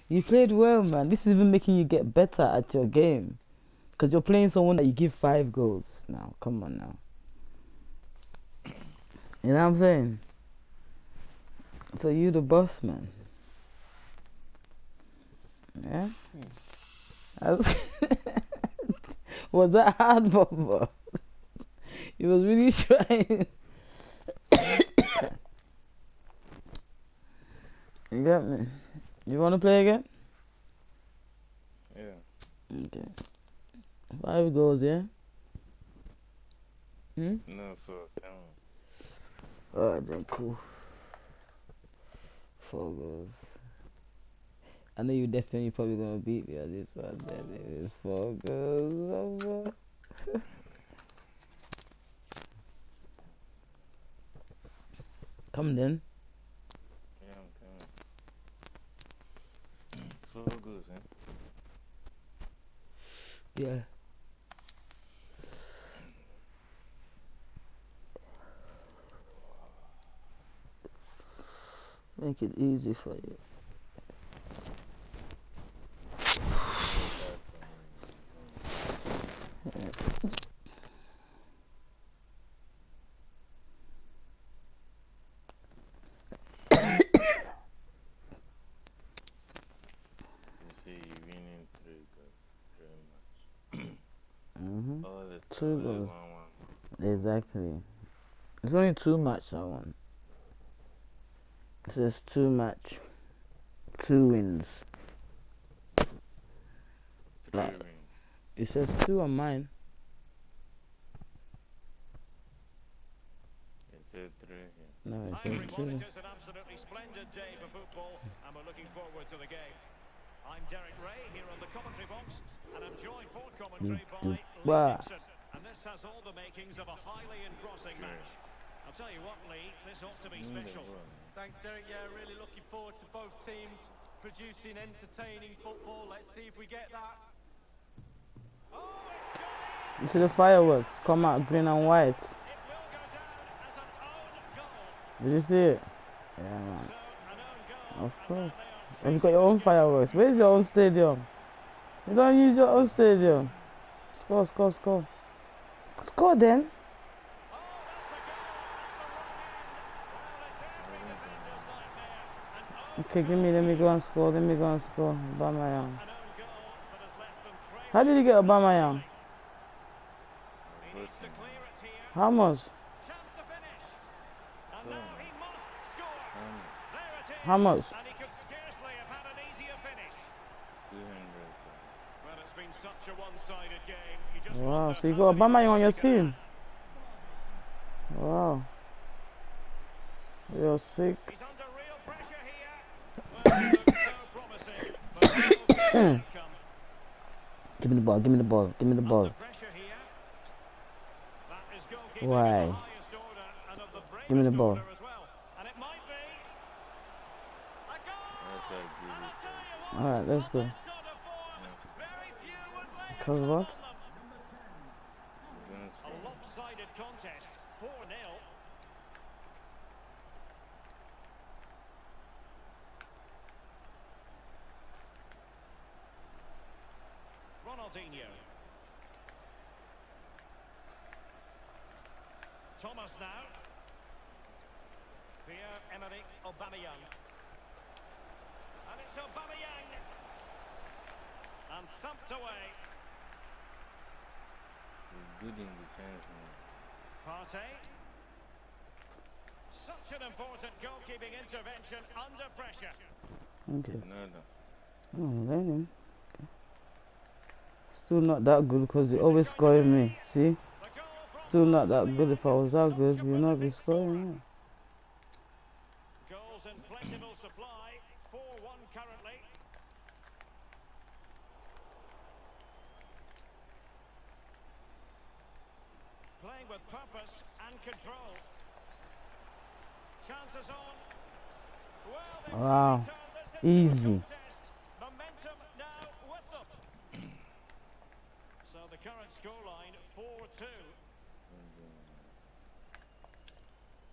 You played well, man. This is even making you get better at your game. Because you're playing someone that you give 5 goals. Now, come on now. You know what I'm saying? So you the boss, man. Yeah? Was that hard, Bobo? He was really trying. You got me? You want to play again? Yeah. Okay. 5 goals, yeah? No, for count. Alright then, cool. 4 goals. I know you definitely probably gonna beat me on this one. Then it is 4 goals. Come then. Yeah, I'm coming. 4 goals, eh? Yeah. Make it easy for you. You see, you winning 3 goals. 3 much. All the 2 time, goals. 1-1. Exactly. It's only 2 match I won. It says 2 match. 2 wins. 3 wins. It says 2 on mine. It said 3 here. No, it Hi says everyone, 2. it is an absolutely splendid day for football and we're looking forward to the game. I'm Derek Ray here on the commentary box and I'm joined for commentary by Lee Dixon. And this has all the makings of a highly engrossing match. I'll tell you what, Lee, this ought to be special. Thanks, Derek. Yeah, really looking forward to both teams producing entertaining football. Let's see if we get that. Oh, it's gone in. You see the fireworks come out green and white. It will go down as an own goal. Did you see it? Yeah, man. So, an own goal. Of course. And Have you got your own fireworks? Where's your own stadium? You don't use your own stadium. Score, score, score. Score then. Okay, let me go and score. Let me go and score. Aubameyang. How did you get Aubameyang? How much? How much? And he could scarcely have had an easier finish. 200. Well, it's been such a one-sided game. You just Wow, wonder so you how got many Aubameyang on your goals you can team. Wow. You're sick. have. He's under real pressure here. Well, it looks so promising, but no good outcome. Give me the ball, give me the ball, give me the ball. Under pressure here. That is goalkeeping Why? of the highest order and of the Give me the bravest ball. order as well. And it might be a goal. That's how good And it I'll tell you what, Alright, let's go. on this sort of form, very few would lay a Cause hand what? on them. A lopsided contest, 4-0. Ronaldinho. Thomas now. Pierre-Emerick Aubameyang. And it's Aubameyang. And thumped away. Good in defense, man. Partey. Such an important goalkeeping intervention under pressure. Okay. Another. Oh, learning. Okay. Still not that good because they always scoring me. See? The goal from Still not that good. If I was that good, such a you'd not be prolific scoring. Goals in plentiful supply, 4-1 currently. Playing with purpose and control. Chances on. Well, they've Wow. turned this into a Easy. contest. Momentum now with them. So the current scoreline 4-2.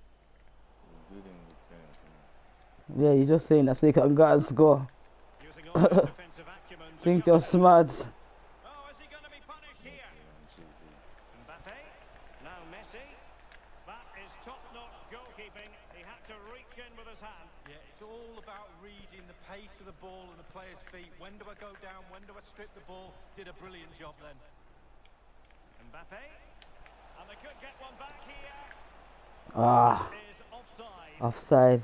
Good in defense, man. Yeah, you're just saying that so you can go and score. Using defensive acumen to Think cover you're that. smart. Oh, is he going to be punished here? Mbappe, now Messi. That is top-notch goalkeeping. He had to reach in with his hand. Yeah, it's all about reading the pace of the ball and the player's feet. When do I go down? When do I strip the ball? Did a brilliant job then. Mbappe, and they could get one back here. Ah, Is offside. offside.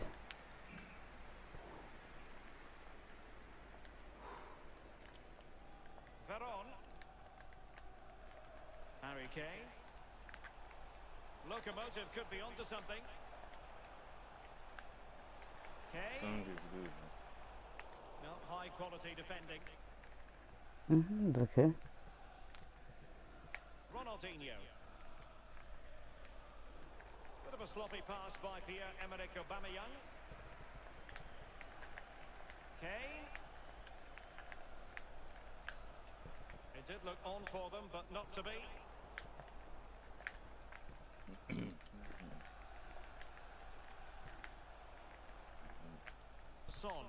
Veron. Harry Kane. Locomotive could be onto something. Kane. Song is good. No, high quality defending. Okay. Ronaldinho. Bit of a sloppy pass by Pierre-Emerick Aubameyang. Kane. It did look on for them, but not to be. Son.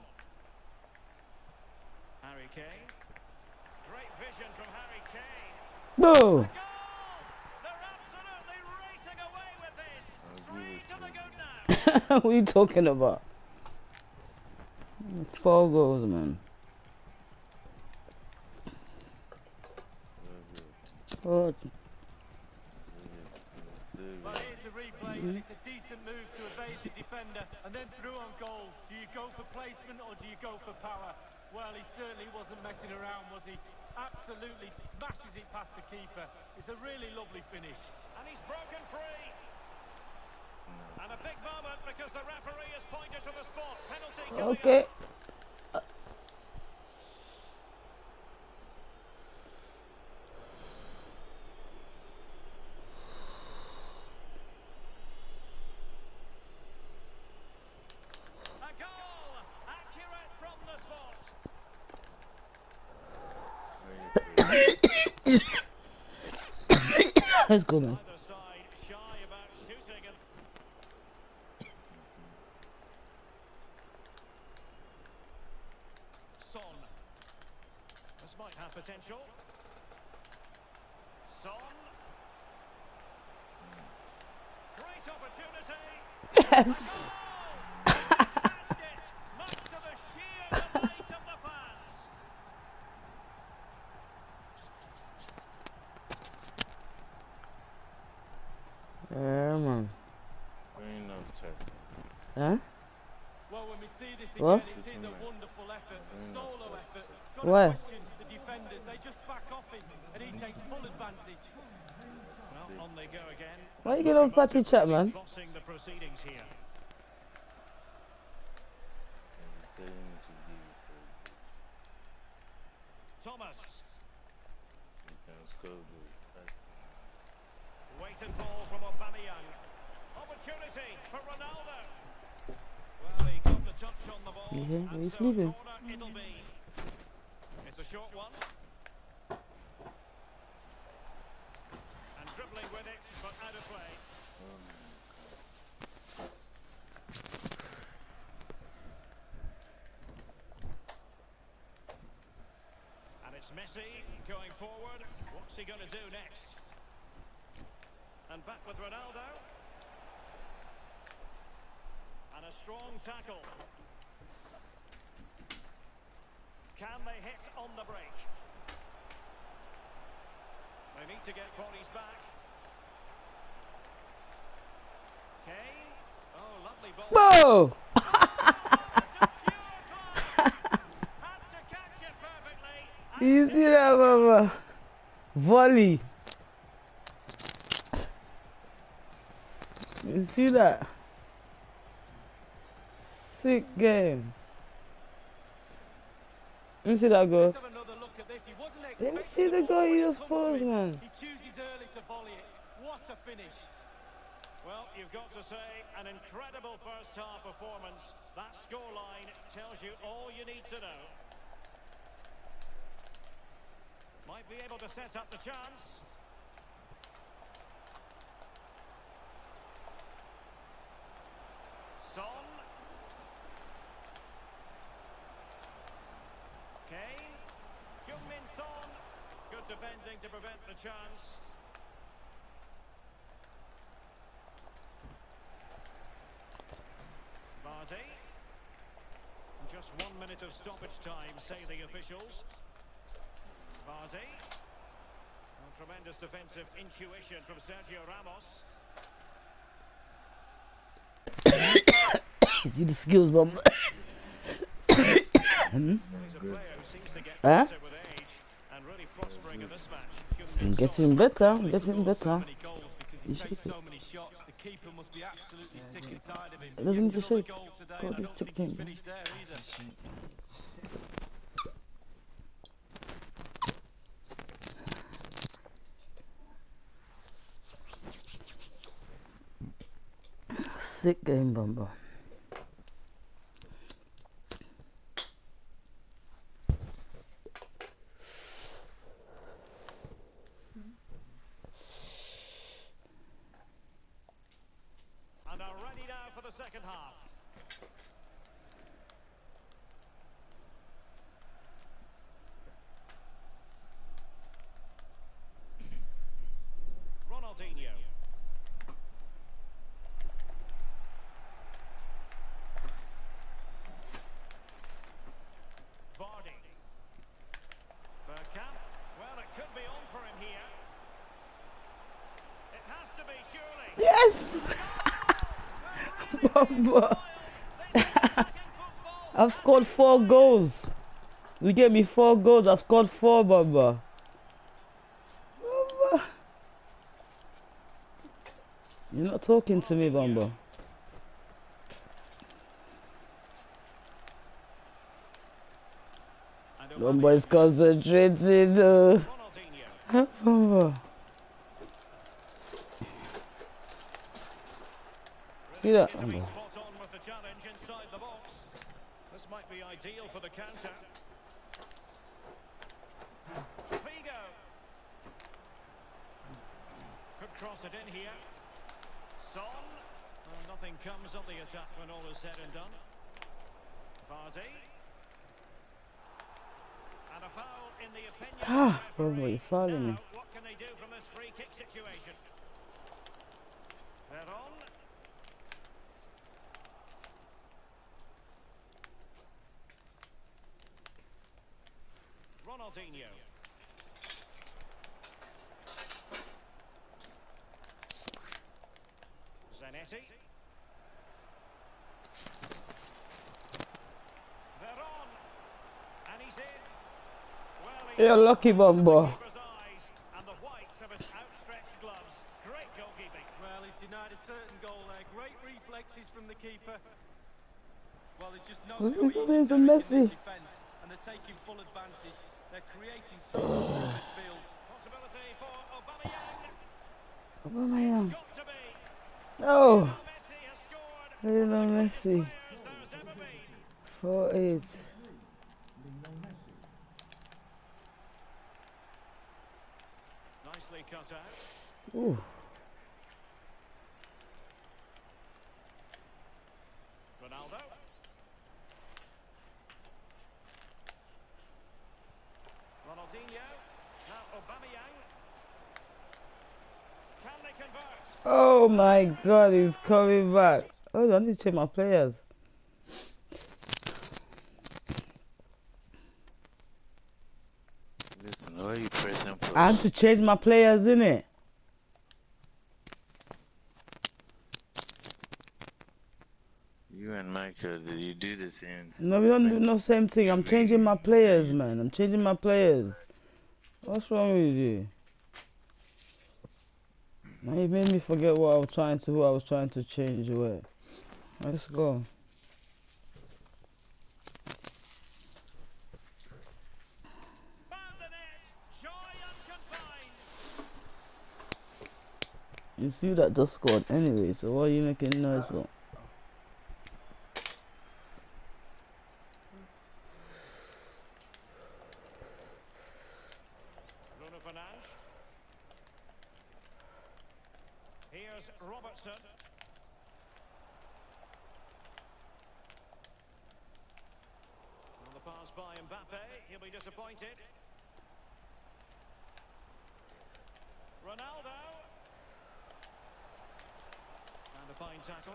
Harry Kane. Great vision from Harry Kane. No. Goal! They're absolutely racing away with this. 3 to the good now. What are you talking about? 4 goals, man. Oh, Well, here's the replay, and it's a decent move to evade the defender and then through on goal. Do you go for placement or do you go for power? Well, he certainly wasn't messing around, was he? Absolutely smashes it past the keeper. It's a really lovely finish. And he's broken free. And a big moment because the referee has pointed to the spot. Penalty coming okay. up. A goal! Accurate from the spot. Let's go, man. Either side shy about shooting and Son. This might have potential. Son. Great opportunity. Yes. Snatched it, much to the sheer delight of the fans. Yeah, man. Very enough check. Huh? Well, when we see this What? again, it is a wonderful effort, a solo effort. Got Why? to question the defenders. They just back off him, and he takes full advantage. Well, on they go again. Why you get on party chat, man? Bossing the proceedings here. Thomas. You can still do it. Waiting ball from Aubameyang. Opportunity for Ronaldo. Well, he got the touch on the ball. Yeah, and he's so sleeping. corner it'll be. It's a short one. And dribbling with it, but out of play. And it's Messi going forward. What's he going to do next? And back with Ronaldo. And a strong tackle. Can they hit on the break? They need to get bodies back. Kane. Oh, lovely ball. Whoa! Had to catch it perfectly. You see that, mama? Volley. You see that? Sick game. Let me see that goal. Let's have another look at this. He wasn't Let me expecting see the ball goal when you it just comes posed, to it. man. He chooses early to volley it. What a finish. Well, you've got to say, an incredible first half performance. That scoreline tells you all you need to know. Might be able to set up the chance. Son. Kane. Heung-min Son. Good defending to prevent the chance. Vardy. Just 1 minute of stoppage time, say the officials. Vardy. Well, tremendous defensive intuition from Sergio Ramos. See the skills, bum. He's a player who seems to get better with age and really prospering in this match. Getting better, getting better. He takes so many shots. The keeper must be absolutely sick and tired of him. It doesn't need to shake. Goal today. God, I this don't think chicken. he's finished there either. Sick game, Bumba. And are ready now for the second half. Ronaldinho. Vardy. Bergkamp. Well, it could be on for him here. It has to be, surely. Yes! Bumba. I've scored 4 goals. You gave me 4 goals. I've scored 4, Bumba. Bumba. You're not talking to me, Bumba. Bumba is concentrated. Bumba. See that? Spot on with the challenge inside the box. This might be ideal for the counter. Figo. Could cross it in here. Son. Well, nothing comes of the attack when all is said and done. Vardy. And a foul in the opinion. Ah, Bumba, you're fouling me. Now, what can they do from this free kick situation? They're on. Ronaldinho. Zanetti. They're on. And he's in. Well, he's You're lucky, Bumba. keeper's eyes and the whites of his outstretched gloves. Great goalkeeping. Well, he's denied a certain goal there. Great reflexes from the keeper. Well, there's just no Look at cohesion this, in this Messi. defence, and they're taking full advantage. They're creating so much in midfield. Possibility for Aubameyang. Aubameyang. Got to be. Oh, Messi has scored. Lionel Messi. There's ever been. 4-8. Nicely cut out. Ooh. Ronaldo. Ronaldinho. Now Aubameyang. Can they convert? Oh my God, he's coming back. Oh, I need to check my players. Listen, why are you pressing push? I had to change my players, innit? You and Michael, did you do the same thing? No, we don't do no same thing. I'm changing my players, man. I'm changing my players. What's wrong with you? Now you made me forget what I was trying to, who I was trying to change away. Let's go. Found the net. Joy unconfined. You see that just scored anyway, so why are you making noise for? Bruno Fernandes. Here's Robertson. On the pass by Mbappe. He'll be disappointed. Ronaldo. And a fine tackle.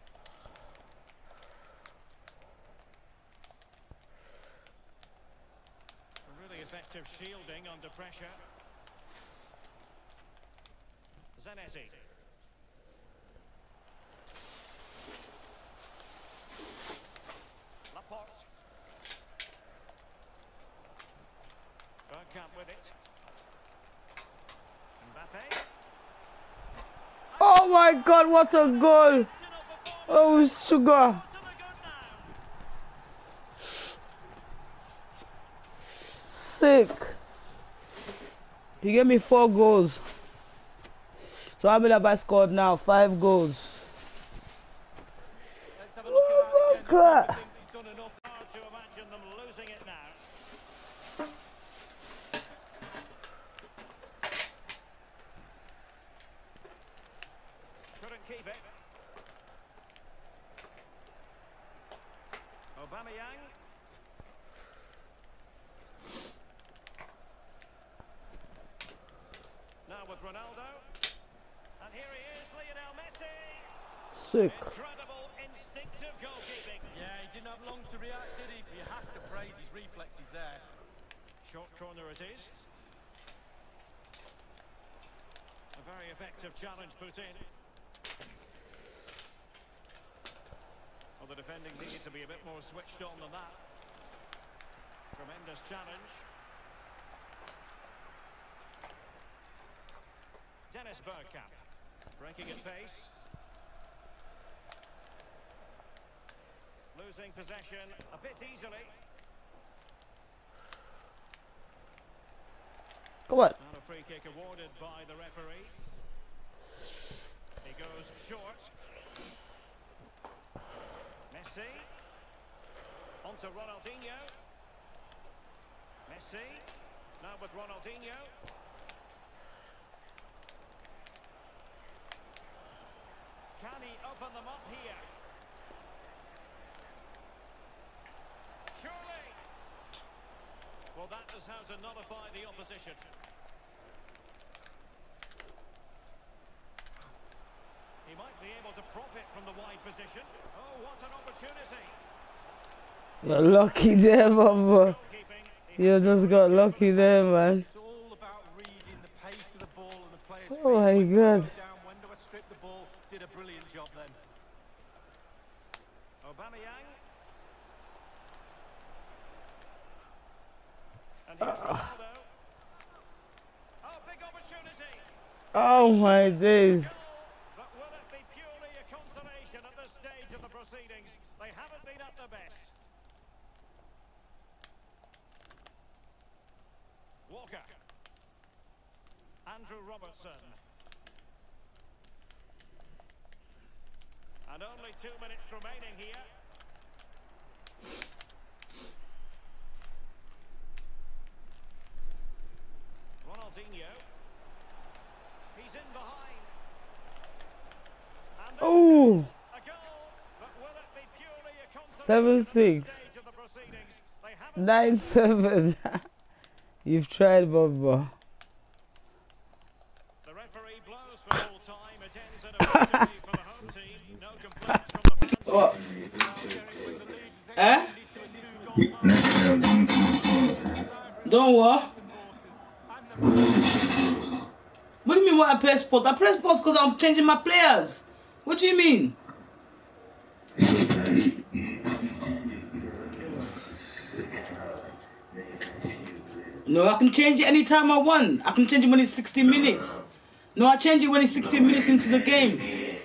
A really effective shielding under pressure. Zanetti. Laporte. Bergkamp with it. Mbappe. Oh my God, what a goal! Oh, sugar! Sick! He gave me 4 goals. So how many have I scored now? 5 goals. Let's have a look Oh at my that again. God! Thinks he's done enough. Hard to imagine them losing it now. Couldn't keep it. Aubameyang. Now with Ronaldo. And here he is, Lionel Messi. Sick. Incredible instinctive goalkeeping. Yeah, he didn't have long to react, did he? But you have to praise his reflexes there. Short corner it is. A very effective challenge put in. Well, the defending needed to be a bit more switched on than that. Tremendous challenge. Dennis Bergkamp breaking at pace. Losing possession a bit easily. Come on. And a free kick awarded by the referee. He goes short. Messi. On to Ronaldinho. Messi. Now with Ronaldinho. Can he open them up here? Surely. Well, that is how to nullify the opposition. He might be able to profit from the wide position. Oh, what an opportunity. You're lucky there, Mama. Goalkeeping. You just got lucky there, man. It's all about reading the pace of the ball and the player's feet. Oh my When to God. go down, when to strip the ball. Did a brilliant job then. Aubameyang. And here's Ronaldo. Oh, big opportunity. Oh my days. But will it be purely a consolation at this stage of the proceedings? They haven't been at their best. Walker. Andrew Robertson. And only 2 minutes remaining here. Ronaldinho. He's in behind. And there Oh, it is, a goal. But will it be purely a consolation 7-6. at this stage of the proceedings? They haven't 9-7. You've tried, Bubba. The referee blows for full time. It ends in a victory for the home team. No complaints from the fans. What? Eh? Don't what? What do you mean why I press pause? I press pause because I'm changing my players. What do you mean? No, I can change it anytime I want. I can change it when it's 60 minutes. No, I change it when it's 60 minutes into the game.